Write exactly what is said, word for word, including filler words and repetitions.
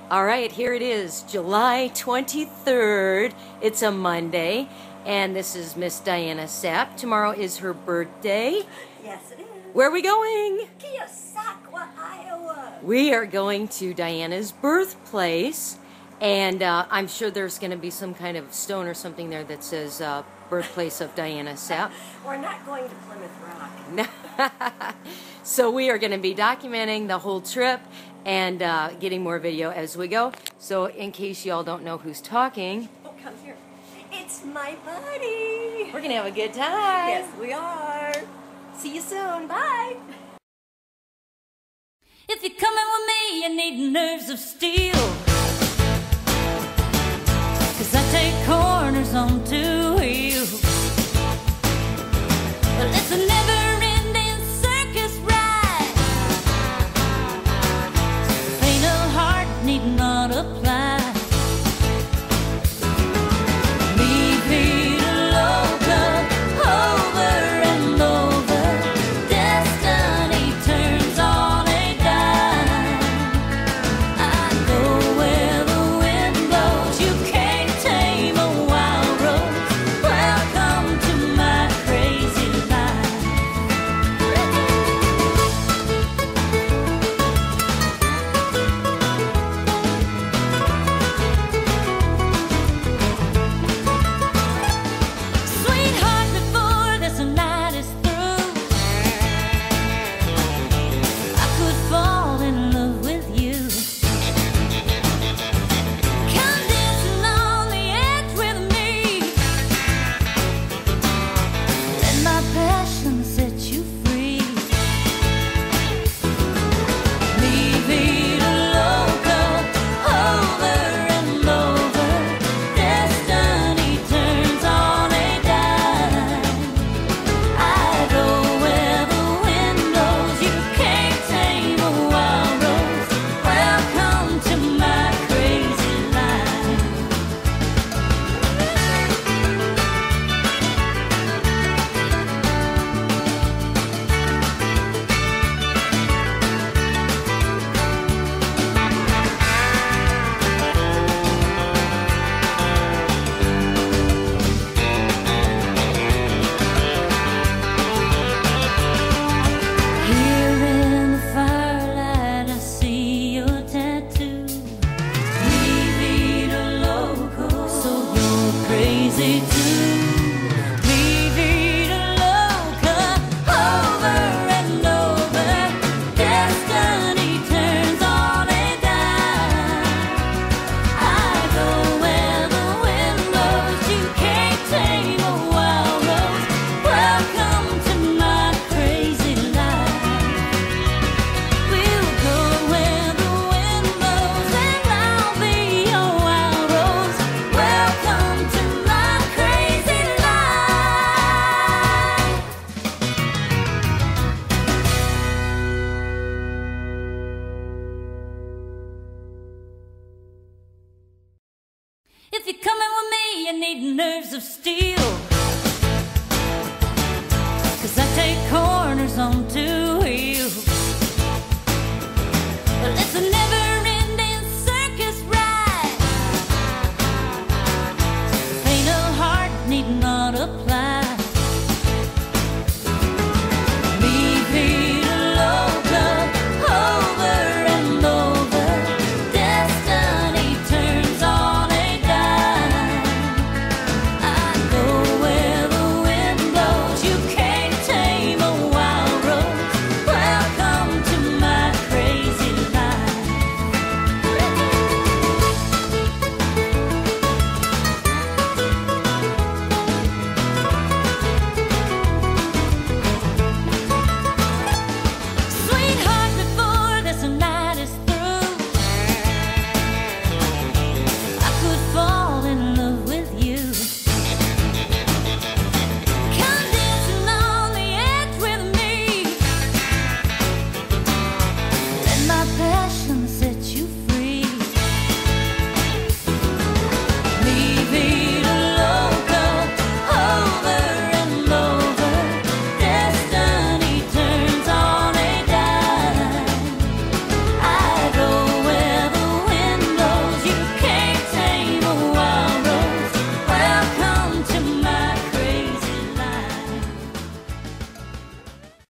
All right, here it is, July twenty-third. It's a Monday, and this is Miss Diana Sapps. Tomorrow is her birthday. Yes, it is. Where are we going? Keosauqua, Iowa. We are going to Diana's birthplace, and uh, I'm sure there's going to be some kind of stone or something there that says uh, birthplace of Diana Sapps. We're not going to Plymouth Rock. So we are going to be documenting the whole trip and uh, getting more video as we go. So in case y'all don't know who's talking, Oh, come here. It's my buddy. we're going to have a good time. Yes, we are. See you soon. Bye. If you're coming with me, you need nerves of steel, 'cause I take corners on two wheels. Well, it's a never-ending circus ride. Fatal heart need not apply. Leave me to loca, over and over. Destiny turns on a dime. I go where the wind blows. You can't tame a wild rose. Welcome to my crazy life. Sweetheart, before this night is through, I could fall in love with you. Come dancing on the edge with me. Let my passion set you free. Leave me to loca, over and over. Destiny turns on a dime. I go where the wind blows. You can't tame a wild rose. Welcome to my crazy life. Here in the firelight, I see your tattoo. Mi vida loco, so you're crazy too. Mi vida loca, over and over. Destiny turns on a dime. I go where the wind blows. You can't tame a wild rose. Welcome to my crazy life. We'll go where the wind blows, and I'll be your wild rose. Welcome to my crazy life. If you're coming with me, you need nerves of steel.